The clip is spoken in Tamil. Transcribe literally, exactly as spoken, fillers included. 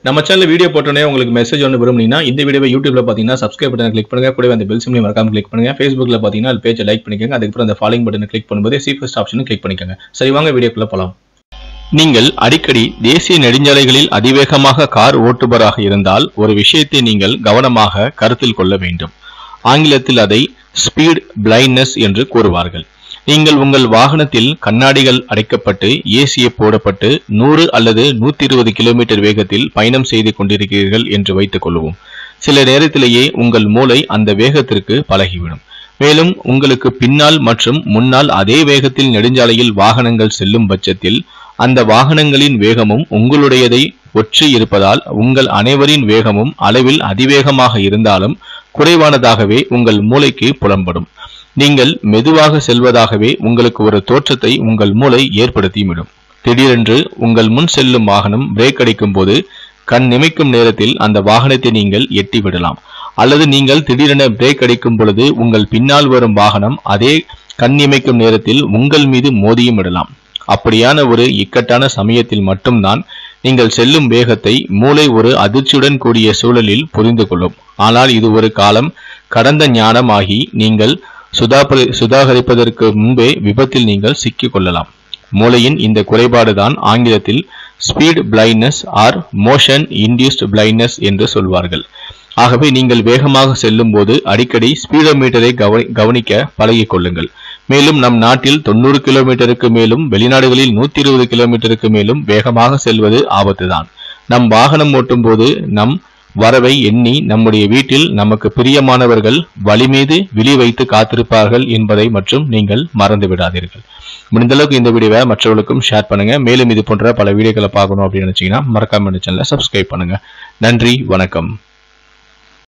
நம்ம சேனல் வீடியோ போட்டோனே உங்களுக்கு மெசேஜ் ஒன்று விரும்புனீங்கன்னா இந்த வீடியோவை யூடியூப்ல பார்த்தீங்கன்னா சப்ஸ்கிரைப் பட்டனை கிளிக் பண்ணுங்க, கூடவே அந்த பெல் சிம்லையும் மறக்காம கிளிக் பண்ணுங்க. ஃபேஸ்புக்ல பார்த்தீங்கன்னா அது பேஜை லைக் பண்ணிக்கோங்க, அதுக்கப்புறம் அந்த ஃபாலோயிங் பட்டனை கிளிக் பண்ணும்போது சி ஃபர்ஸ்ட் ஆப்ஷனும் கிளிக் பண்ணிக்கோங்க. சரி, வாங்க வீடியோக்குள்ள போலாம். நீங்கள் அடிக்கடி தேசிய நெடுஞ்சாலைகளில் அதிவேகமாக கார் ஓட்டுபவராக இருந்தால் ஒரு விஷயத்தை நீங்கள் கவனமாக கருத்தில் கொள்ள வேண்டும். ஆங்கிலத்தில் அதை ஸ்பீட் பிளைண்ட்னஸ் என்று கூறுவார்கள். நீங்கள் உங்கள் வாகனத்தில் கண்ணாடிகள் அடைக்கப்பட்டு ஏசியை போடப்பட்டு நூறு அல்லது நூத்தி இருபது கிலோமீட்டர் வேகத்தில் பயணம் செய்து கொண்டிருக்கிறீர்கள் என்று வைத்துக் கொள்வோம். சில நேரத்திலேயே உங்கள் மூளை அந்த வேகத்திற்கு பழகிவிடும். மேலும் உங்களுக்கு பின்னால் மற்றும் முன்னால் அதே வேகத்தில் நெடுஞ்சாலையில் வாகனங்கள் செல்லும் பட்சத்தில் அந்த வாகனங்களின் வேகமும் உங்களுடையதை ஒற்றி இருப்பதால் உங்கள் அனைவரின் வேகமும் அளவில் அதிவேகமாக இருந்தாலும் குறைவானதாகவே உங்கள் மூளைக்கு புலம்படும். நீங்கள் மெதுவாக செல்வதாகவே உங்களுக்கு ஒரு தோற்றத்தை உங்கள் மூளை ஏற்படுத்திவிடும். திடீரென்று உங்கள் முன் செல்லும் வாகனம் பிரேக் அடிக்கும் போது கண் நிமைக்கும் நேரத்தில் அந்த வாகனத்தை நீங்கள் எட்டி விடலாம். அல்லது நீங்கள் திடீரென பிரேக் அடிக்கும் பொழுது உங்கள் பின்னால் வரும் வாகனம் அதே கண் இமைக்கும் நேரத்தில் உங்கள் மீது மோதியும் விடலாம். அப்படியான ஒரு இக்கட்டான சமயத்தில் மட்டும்தான் நீங்கள் செல்லும் வேகத்தை மூளை ஒரு அதிர்ச்சியுடன் கூடிய சூழலில் புரிந்து கொள்ளும். ஆனால் இது ஒரு காலம் கடந்த ஞானம் ஆகி நீங்கள் சுதாபரி சுதாகரிப்பதற்கு முன்பே விபத்தில் நீங்கள் சிக்கிக் கொள்ளலாம். மூளையின் இந்த குறைபாடுதான் ஆங்கிலத்தில் speed blindness or motion induced blindness என்று சொல்வார்கள். ஆகவே நீங்கள் வேகமாக செல்லும் போது அடிக்கடி ஸ்பீடோமீட்டரை கவனி கவனிக்க பழகிக் கொள்ளுங்கள். மேலும் நம் நாட்டில் தொண்ணூறு கிலோமீட்டருக்கு மேலும் வெளிநாடுகளில் நூத்தி இருபது கிலோமீட்டருக்கு மேலும் வேகமாக செல்வது ஆபத்துதான். நம் வாகனம் ஓட்டும் போது நம் வரவை எண்ணி நம்முடைய வீட்டில் நமக்கு பிரியமானவர்கள் வழி மீது விழி வைத்து காத்திருப்பார்கள் என்பதை மற்றும் நீங்கள் மறந்து விடாதீர்கள். முடிந்தளவுக்கு இந்த வீடியோவை மற்றவர்களுக்கும் ஷேர் பண்ணுங்க. மேலும் இது போன்ற பல வீடியோக்களை பார்க்கணும் அப்படின்னு நினைச்சீங்கன்னா மறக்காம இந்த சேனலை சப்ஸ்கிரைப் பண்ணுங்க. நன்றி, வணக்கம்.